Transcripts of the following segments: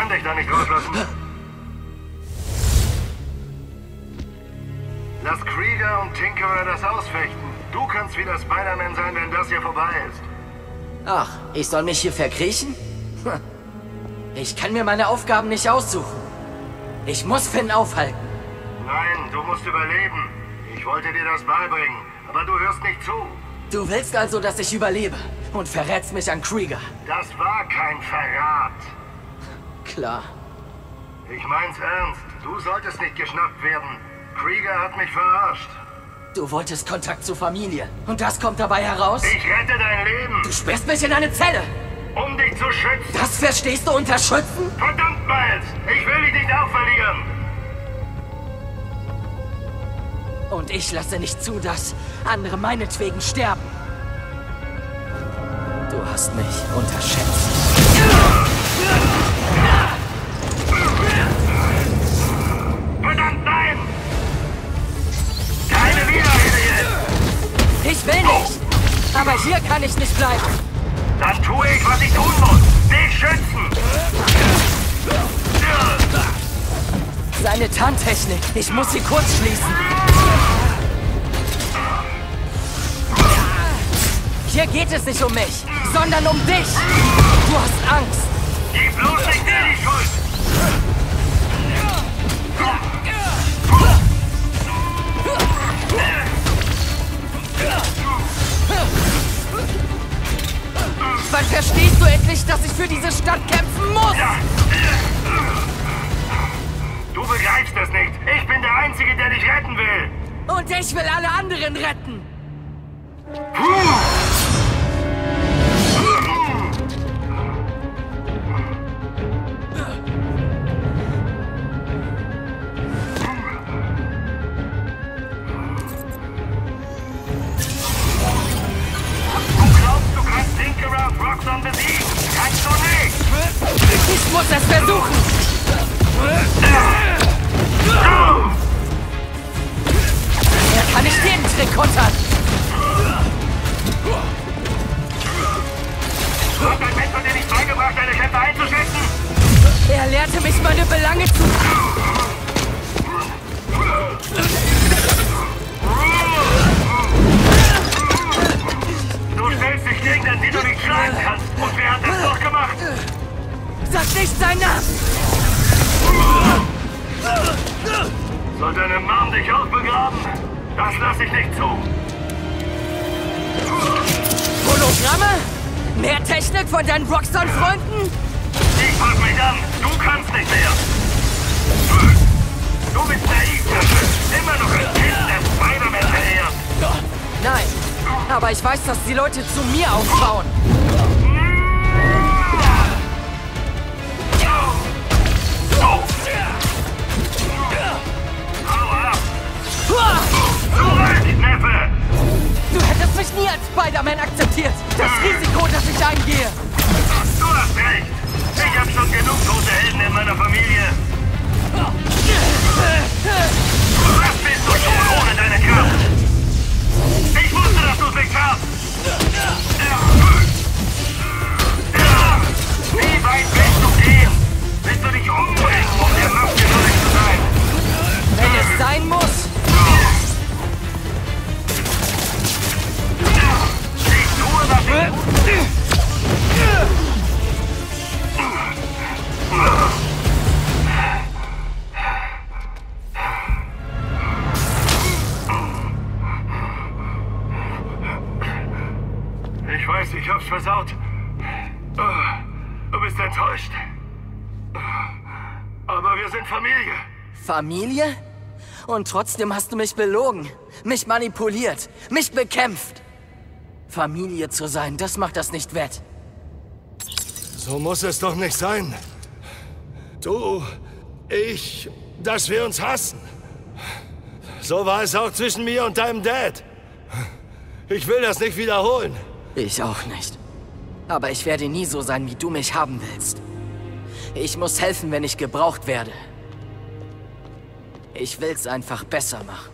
kann dich da nicht rauslassen. Lass Krieger und Tinkerer das ausfechten. Du kannst wieder Spider-Man sein, wenn das hier vorbei ist. Ach, ich soll mich hier verkriechen? Ich kann mir meine Aufgaben nicht aussuchen. Ich muss Finn aufhalten. Nein, du musst überleben. Ich wollte dir das beibringen, aber du hörst nicht zu. Du willst also, dass ich überlebe und verrätst mich an Krieger. Das war kein Verrat. Klar. Ich mein's ernst. Du solltest nicht geschnappt werden. Krieger hat mich verarscht. Du wolltest Kontakt zur Familie. Und das kommt dabei heraus? Ich rette dein Leben. Du sperrst mich in eine Zelle. Um dich zu schützen. Das verstehst du unter Schützen? Verdammt, Miles. Ich will dich nicht auch verlieren. Und ich lasse nicht zu, dass andere meinetwegen sterben. Du hast mich unterschätzt. Verdammt, nein! Keine Widerrede jetzt! Ich will nicht! Aber hier kann ich nicht bleiben. Dann tue ich, was ich tun muss. Dich schützen! Seine Tarntechnik. Ich muss sie kurz schließen. Hier geht es nicht um mich, sondern um dich. Du hast Angst. Gib bloß nicht dir die Schuld! Wann verstehst du endlich, dass ich für diese Stadt kämpfen muss? Du begreifst es nicht. Ich bin der Einzige, der dich retten will. Und ich will alle anderen retten. Roxxon besiegen! Kannst du nicht! Ich muss es versuchen! Er kann nicht jeden Trick kontern! Hat dein Mentor dir nicht beigebracht, deine Kämpfe einzuschätzen? Er lehrte mich, meine Belange zu... Du stellst dich gegen den, den du nicht schlagen kannst. Und wer hat das doch gemacht? Sag nicht seinen Namen! Soll deine Mom dich auch begraben? Das lasse ich nicht zu. Hologramme? Mehr Technik von deinen Roxxon-Freunden? Ich fass mich an. Du kannst nicht mehr. Du bist naiv, immer noch ein Kind, der Spider-Man verehrt. Nein, aber ich weiß, dass die Leute zu mir aufschauen. Zurück, Neffe! Du hättest mich nie als Spider-Man akzeptiert. Das Risiko, das ich eingehe. Du hast recht. Ich hab schon genug tote Helden in meiner Familie. Was bist du schon ohne deine Kraft? Ich wusste, dass du es nicht schaffst. Wie weit willst du gehen? Willst du dich umbringen, um der Macht gewürdig zu sein? Wenn es sein muss. Ich tue, was ich... Ich weiß, ich hab's versaut. Du bist enttäuscht. Aber wir sind Familie. Familie? Und trotzdem hast du mich belogen, mich manipuliert, mich bekämpft. Familie zu sein, das macht das nicht wett. So muss es doch nicht sein. Du, ich, dass wir uns hassen. So war es auch zwischen mir und deinem Dad. Ich will das nicht wiederholen. Ich auch nicht. Aber ich werde nie so sein, wie du mich haben willst. Ich muss helfen, wenn ich gebraucht werde. Ich will's einfach besser machen.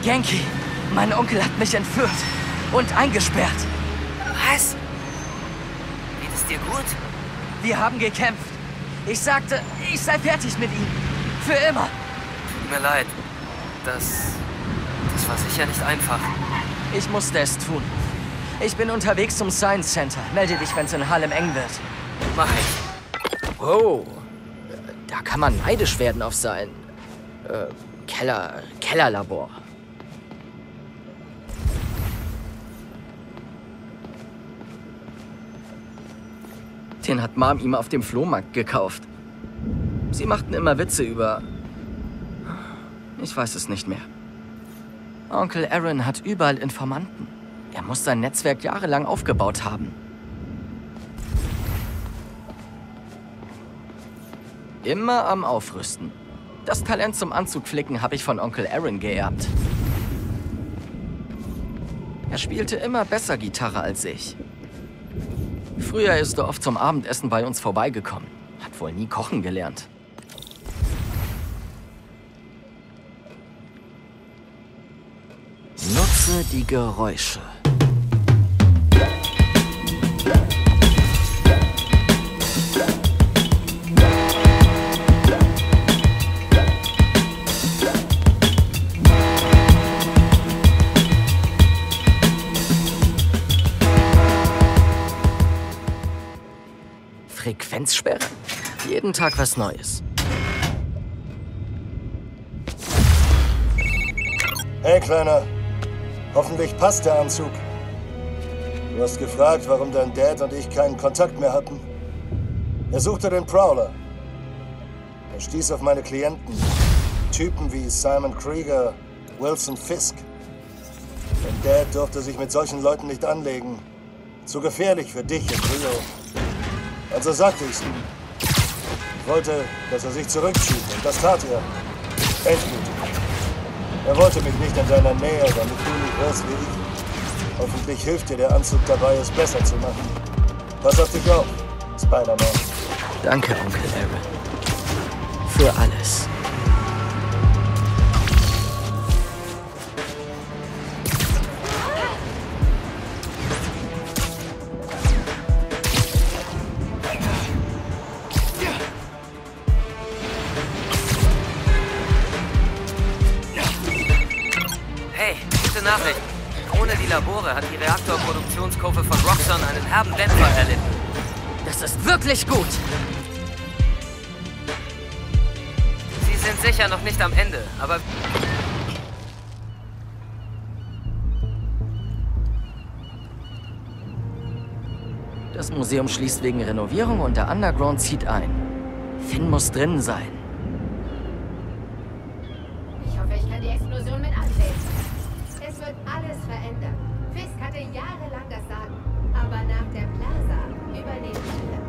Genki, mein Onkel hat mich entführt und eingesperrt. Was? Geht es dir gut? Wir haben gekämpft. Ich sagte, ich sei fertig mit ihm. Für immer. Tut mir leid. Das war sicher nicht einfach. Ich musste es tun. Ich bin unterwegs zum Science Center. Melde dich, wenn es in Harlem eng wird. Mach ich. Oh, da kann man neidisch werden auf sein Kellerlabor. Den hat Mom ihm auf dem Flohmarkt gekauft. Sie machten immer Witze über... Ich weiß es nicht mehr. Onkel Aaron hat überall Informanten. Er muss sein Netzwerk jahrelang aufgebaut haben. Immer am Aufrüsten. Das Talent zum Anzugflicken habe ich von Onkel Aaron geerbt. Er spielte immer besser Gitarre als ich. Früher ist er oft zum Abendessen bei uns vorbeigekommen. Hat wohl nie kochen gelernt. Nutze die Geräusche. Frequenzsperre? Jeden Tag was Neues. Hey, Kleiner. Hoffentlich passt der Anzug. Du hast gefragt, warum dein Dad und ich keinen Kontakt mehr hatten. Er suchte den Prowler. Er stieß auf meine Klienten. Typen wie Simon Krieger, Wilson Fisk. Dein Dad durfte sich mit solchen Leuten nicht anlegen. Zu gefährlich für dich und Rio. Also sagte ich's ihm. Ich wollte, dass er sich zurückzieht, und das tat er. Endgültig. Er wollte mich nicht in seiner Nähe, damit du nicht wirst wie ich. Hoffentlich hilft dir der Anzug dabei, es besser zu machen. Pass auf dich auf, Spider-Man. Danke, Onkel Aaron. Für alles. Nachricht. Ohne die Labore hat die Reaktorproduktionskurve von Roxxon einen herben Dämpfer erlitten. Das ist wirklich gut. Sie sind sicher noch nicht am Ende, aber... Das Museum schließt wegen Renovierung und der Underground zieht ein. Finn muss drin sein. Ich hoffe, ich kann die Explosion mit ansehen. Es wird alles verändern. Fisk hatte jahrelang das Sagen. Aber nach der Plaza übernehmen wir.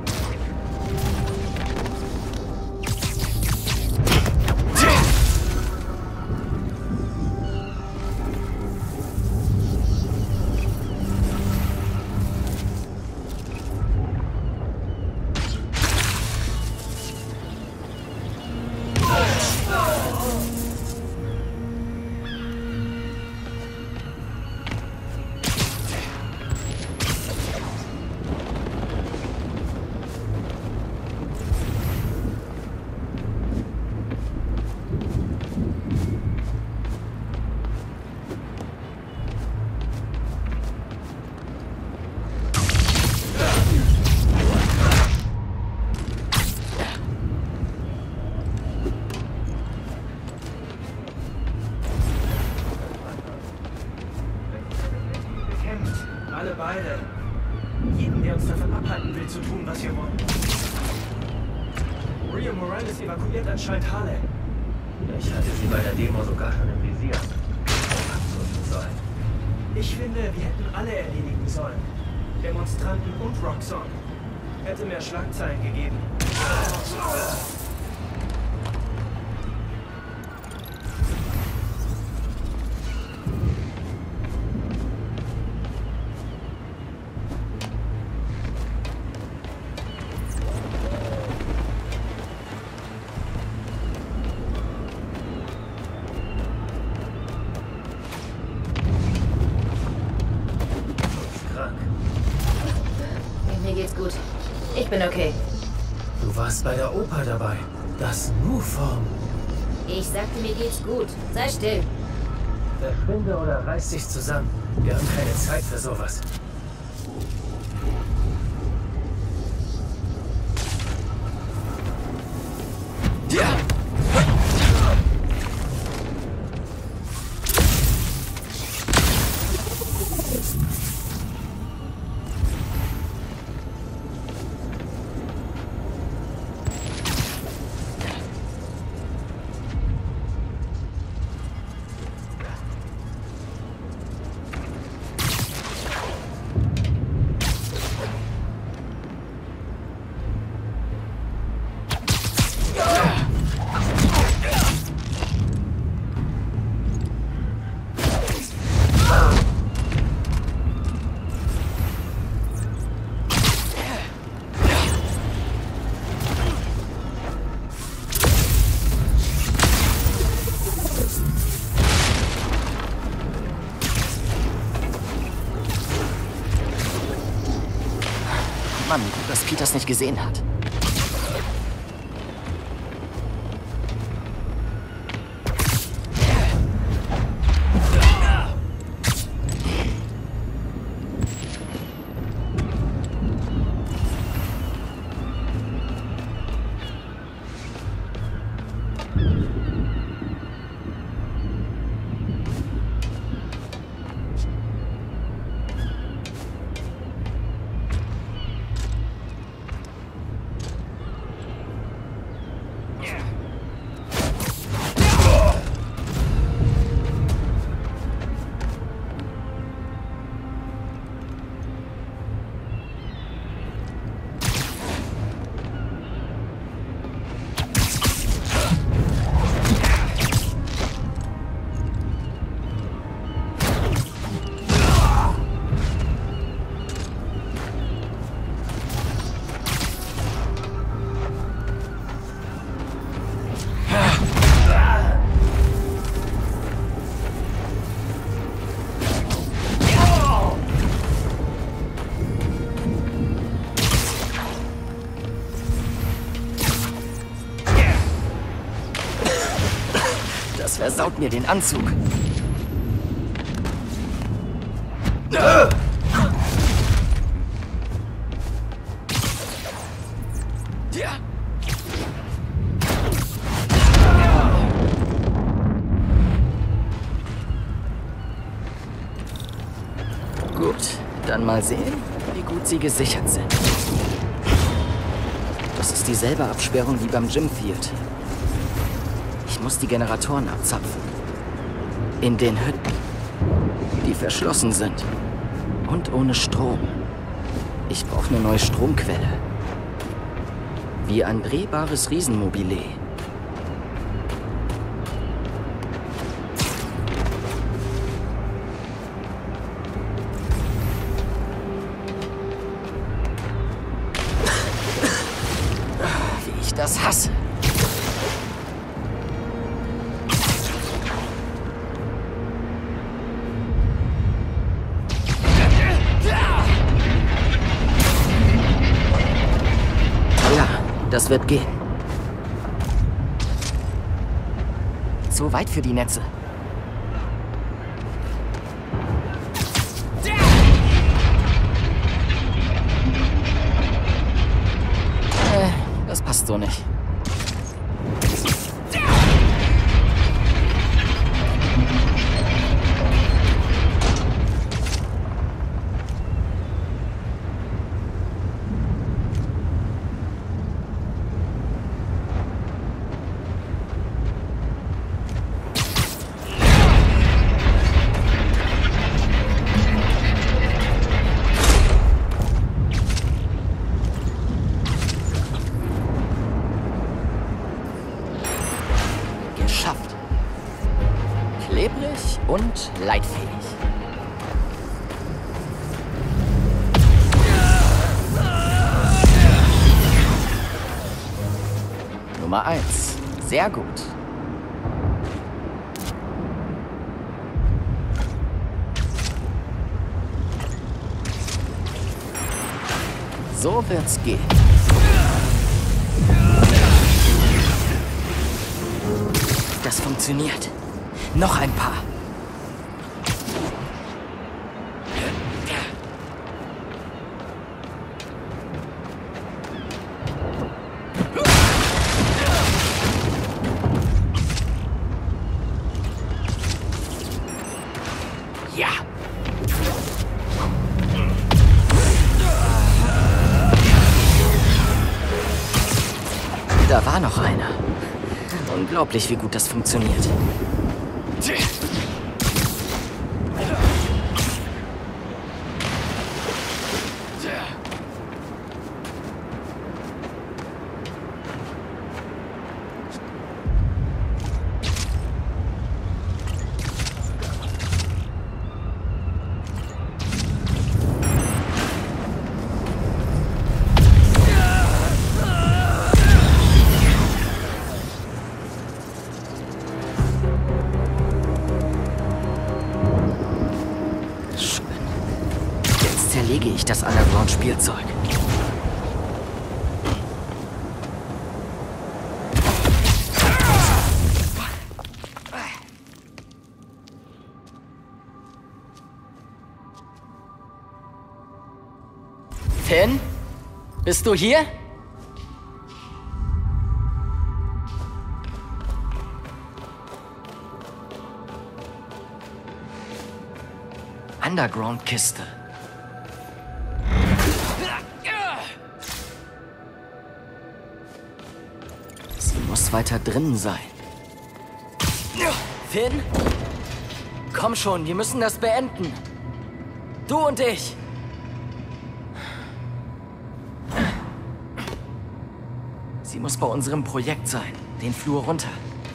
Alle beide. Jeden, der uns davon abhalten will, zu tun, was wir wollen. Rio Morales evakuiert anscheinend Harlem. Ich hatte sie bei der Demo sogar schon im Visier. Absurd sein. Ich finde, wir hätten alle erledigen sollen. Demonstranten und Roxxon. Hätte mehr Schlagzeilen gegeben. Ich bin okay. Du warst bei der Oper dabei. Das Nu-Form. Ich sagte, mir geht's gut. Sei still. Verschwinde oder reiß dich zusammen. Wir haben keine Zeit für sowas. Mann, gut, dass Pete das nicht gesehen hat. Das versaut mir den Anzug. Gut, dann mal sehen, wie gut sie gesichert sind. Das ist dieselbe Absperrung wie beim Gymfield. Ich muss die Generatoren abzapfen. In den Hütten, die verschlossen sind. Und ohne Strom. Ich brauche eine neue Stromquelle. Wie ein drehbares Riesenmobile. Wie ich das hasse. Das wird gehen. Zu weit für die Netze. Das passt so nicht. Geschafft. Klebrig und leitfähig. Nummer 1. Sehr gut. So wird's gehen. Das funktioniert. Noch ein paar. Ja. Da war noch einer. Unglaublich, wie gut das funktioniert. Zerlege ich das Underground-Spielzeug. Finn? Bist du hier? Underground-Kiste. Sie muss weiter drinnen sein. Finn? Komm schon, wir müssen das beenden. Du und ich. Sie muss bei unserem Projekt sein. Den Flur runter.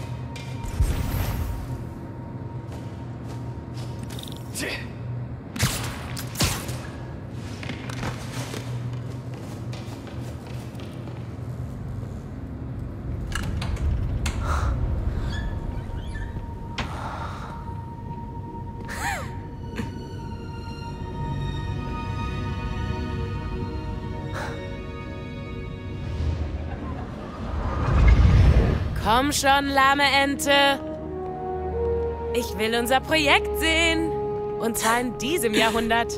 Komm schon, lahme Ente. Ich will unser Projekt sehen. Und zwar in diesem Jahrhundert.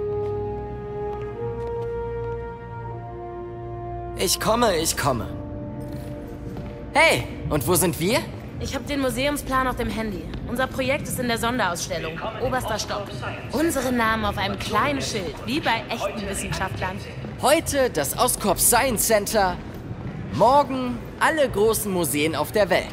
Ich komme, ich komme. Hey, und wo sind wir? Ich habe den Museumsplan auf dem Handy. Unser Projekt ist in der Sonderausstellung. Oberster Stock. Unsere Namen auf einem kleinen Schild, wie bei echten Wissenschaftlern. Heute das Oscorp Science Center. Morgen alle großen Museen auf der Welt.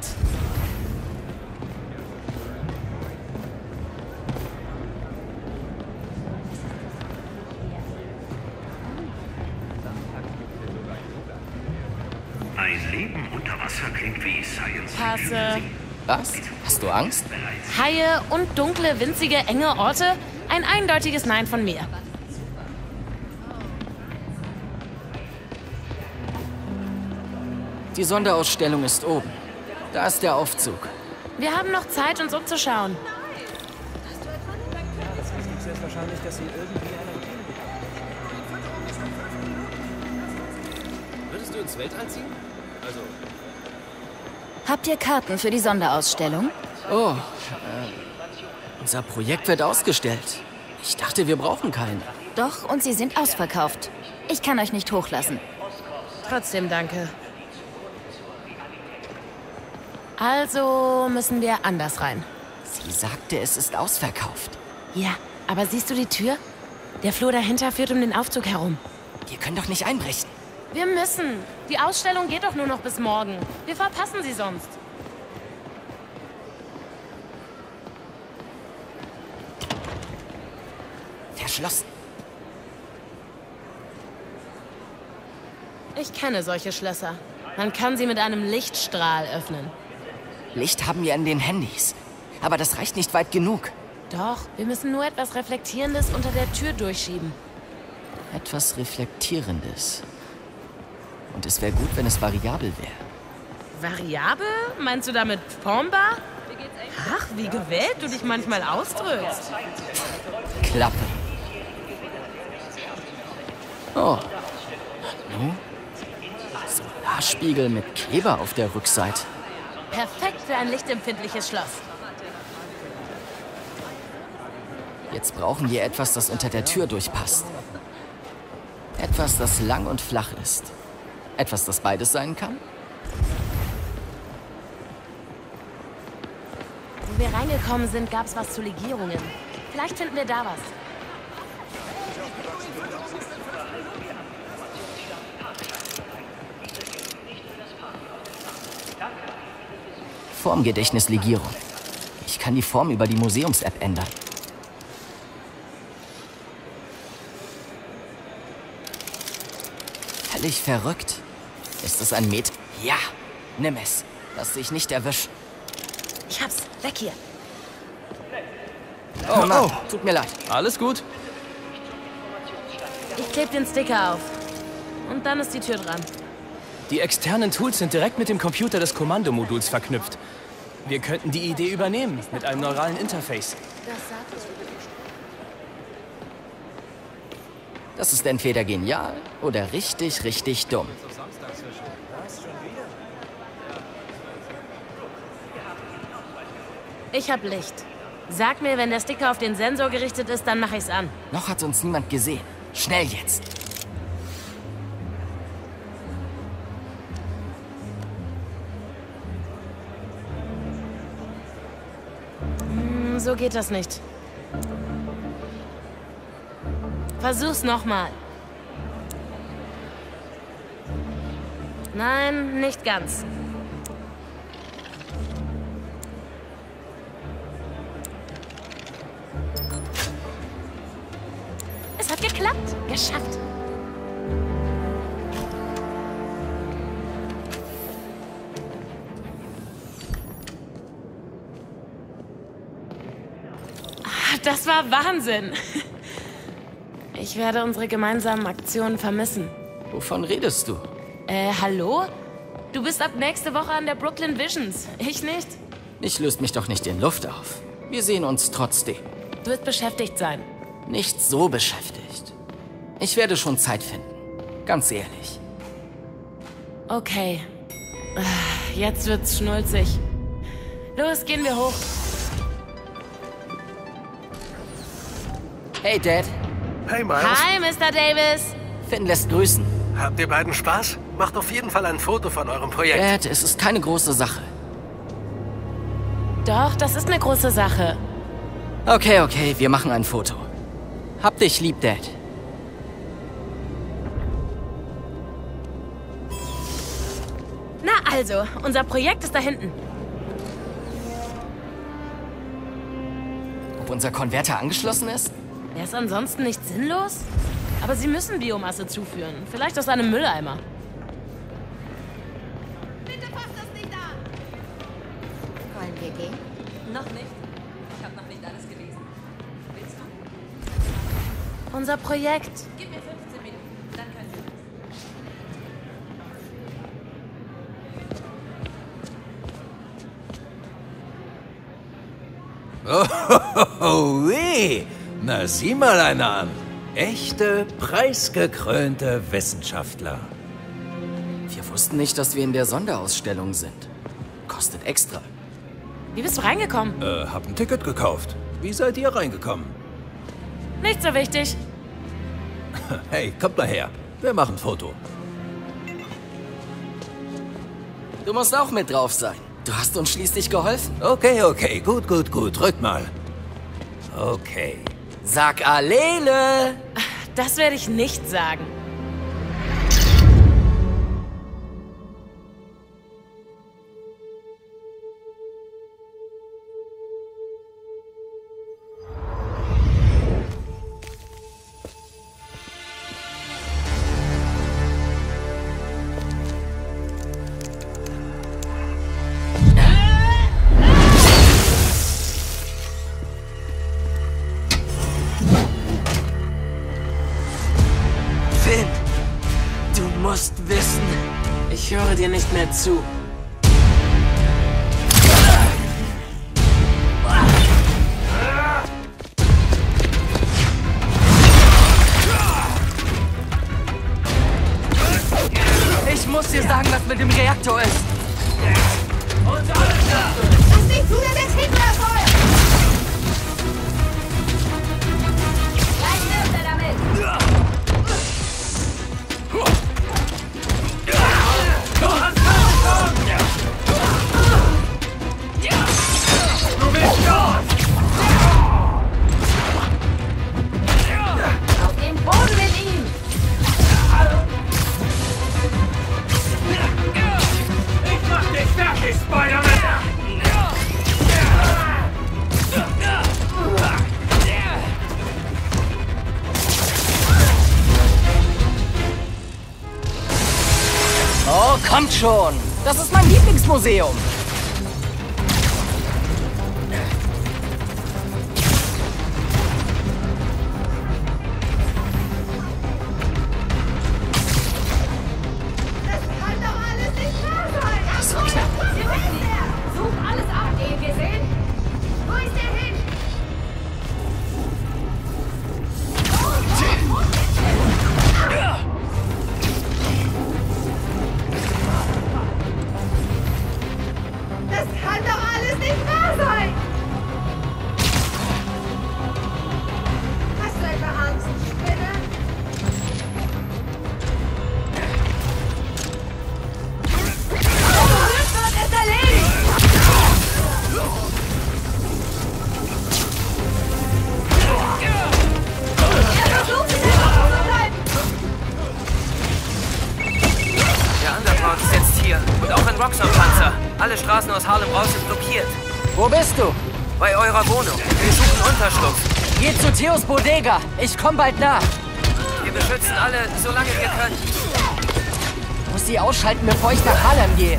Ein Leben unter Wasser klingt wie Science. Passe. Was? Hast du Angst? Haie und dunkle, winzige, enge Orte? Ein eindeutiges Nein von mir. Die Sonderausstellung ist oben. Da ist der Aufzug. Wir haben noch Zeit, uns umzuschauen. Das Wichtigste ist wahrscheinlich, dass sie irgendwie eine Routine bekommen. Würdest du ins Weltall ziehen? Also, Habt ihr Karten für die Sonderausstellung? Oh, unser Projekt wird ausgestellt. Ich dachte, wir brauchen keine. Doch, und sie sind ausverkauft. Ich kann euch nicht hochlassen. Trotzdem danke. Also müssen wir anders rein. Sie sagte, es ist ausverkauft. Ja, aber siehst du die Tür? Der Flur dahinter führt um den Aufzug herum. Wir können doch nicht einbrechen. Wir müssen. Die Ausstellung geht doch nur noch bis morgen. Wir verpassen sie sonst. Verschlossen. Ich kenne solche Schlösser. Man kann sie mit einem Lichtstrahl öffnen. Licht haben wir an den Handys. Aber das reicht nicht weit genug. Doch, wir müssen nur etwas Reflektierendes unter der Tür durchschieben. Etwas Reflektierendes. Und es wäre gut, wenn es variabel wäre. Variabel? Meinst du damit formbar? Ach, wie gewählt du dich manchmal ausdrückst. Klappe. Oh. Nu? Solarspiegel mit Kleber auf der Rückseite. Perfekt für ein lichtempfindliches Schloss. Jetzt brauchen wir etwas, das unter der Tür durchpasst. Etwas, das lang und flach ist. Etwas, das beides sein kann? Wo wir reingekommen sind, gab es was zu Legierungen. Vielleicht finden wir da was. Formgedächtnislegierung. Ich kann die Form über die Museums-App ändern. Völlig verrückt. Ist es ein Met? Ja, nimm es. Lass dich nicht erwischen. Ich hab's. Weg hier. Oh Mann, tut mir leid. Alles gut. Ich kleb den Sticker auf. Und dann ist die Tür dran. Die externen Tools sind direkt mit dem Computer des Kommandomoduls verknüpft. Wir könnten die Idee übernehmen, mit einem neuralen Interface. Das ist entweder genial oder richtig, richtig dumm. Ich hab Licht. Sag mir, wenn der Sticker auf den Sensor gerichtet ist, dann mach ich's an. Noch hat uns niemand gesehen. Schnell jetzt. So geht das nicht. Versuch's nochmal. Nein, nicht ganz. Es hat geklappt. Geschafft. Das war Wahnsinn. Ich werde unsere gemeinsamen Aktionen vermissen. Wovon redest du? Hallo? Du bist ab nächste Woche an der Brooklyn Visions. Ich nicht. Ich löst mich doch nicht in Luft auf. Wir sehen uns trotzdem. Du wirst beschäftigt sein. Nicht so beschäftigt. Ich werde schon Zeit finden. Ganz ehrlich. Okay. Jetzt wird's schnulzig. Los, gehen wir hoch. Hey, Dad. Hey, Miles. Hi, Mr. Davis. Finn lässt grüßen. Habt ihr beiden Spaß? Macht auf jeden Fall ein Foto von eurem Projekt. Dad, es ist keine große Sache. Doch, das ist eine große Sache. Okay, wir machen ein Foto. Hab dich lieb, Dad. Na also, unser Projekt ist da hinten. Ob unser Konverter angeschlossen ist? Wäre es ansonsten nicht sinnlos? Aber sie müssen Biomasse zuführen. Vielleicht aus einem Mülleimer. Bitte fasst das nicht an! Wollen wir gehen? Noch nicht. Ich habe noch nicht alles gelesen. Willst du? Unser Projekt. Gib mir 15 Minuten, dann können wir. Oh, weh! Na, sieh mal einer an. Echte, preisgekrönte Wissenschaftler. Wir wussten nicht, dass wir in der Sonderausstellung sind. Kostet extra. Wie bist du reingekommen? Hab ein Ticket gekauft. Wie seid ihr reingekommen? Nicht so wichtig. Hey, kommt mal her. Wir machen ein Foto. Du musst auch mit drauf sein. Du hast uns schließlich geholfen. Okay. Gut. Drück mal. Okay. Sag Allele! Das werde ich nicht sagen. Finn, du musst wissen, ich höre dir nicht mehr zu. Ich muss dir sagen, was mit dem Reaktor ist. Unser schon. Das ist mein Lieblingsmuseum. Das kann doch alles nicht wahr sein! Das war knapp. Wo ist der? Such alles ab, den gesehen? Wo ist der hin? Das kann doch alles nicht wahr sein! Hast du etwa Angst, Spinne? Das wird es erledigt! Er versucht, in der Luft zu bleiben! Der Underground ist jetzt hier. Und auch ein Roxxon-Panzer. Alle Straßen aus Harlem raus sind blockiert. Wo bist du? Bei eurer Wohnung. Wir suchen Unterschlupf. Geh zu Theos Bodega. Ich komm bald nach. Wir beschützen alle, solange wir können. Muss sie ausschalten, bevor ich nach Harlem gehe.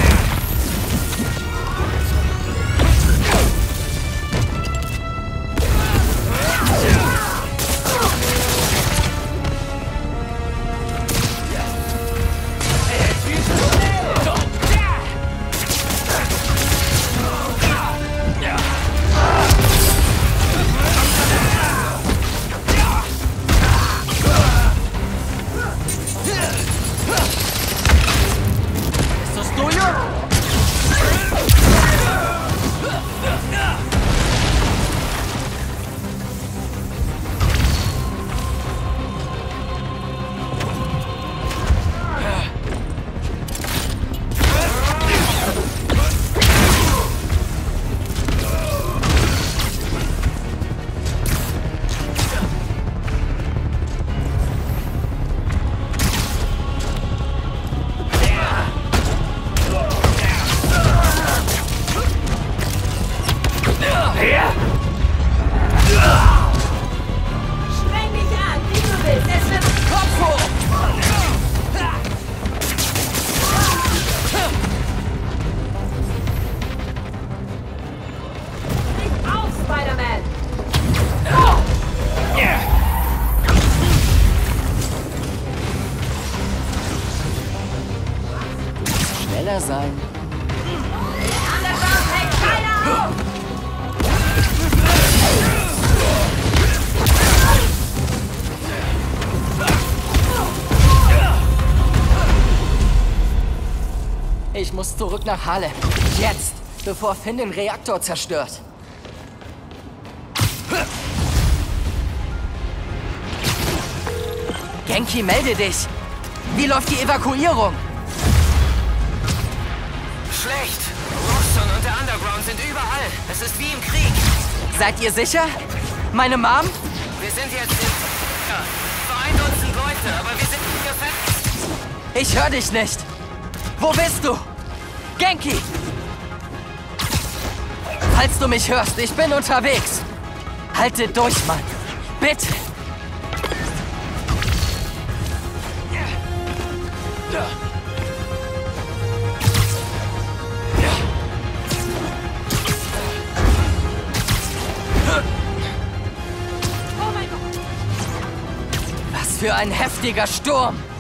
Ist das tuyo? Spreng mich an, wie du willst. Es wird Kopf hoch! nicht auf, Spider-Man! Schneller sein. Underground hält keiner auf! Ich muss zurück nach Harlem. Jetzt, bevor Finn den Reaktor zerstört. Genki, melde dich! Wie läuft die Evakuierung? Schlecht. Roxxon und der Underground sind überall. Es ist wie im Krieg. Seid ihr sicher? Meine Mom? Wir sind jetzt in... Ja, für 1 Dutzend Leute, aber wir sind hier fest. Ich höre dich nicht. Wo bist du? Genki! Falls du mich hörst, ich bin unterwegs. Halte durch, Mann. Bitte. Was für ein heftiger Sturm.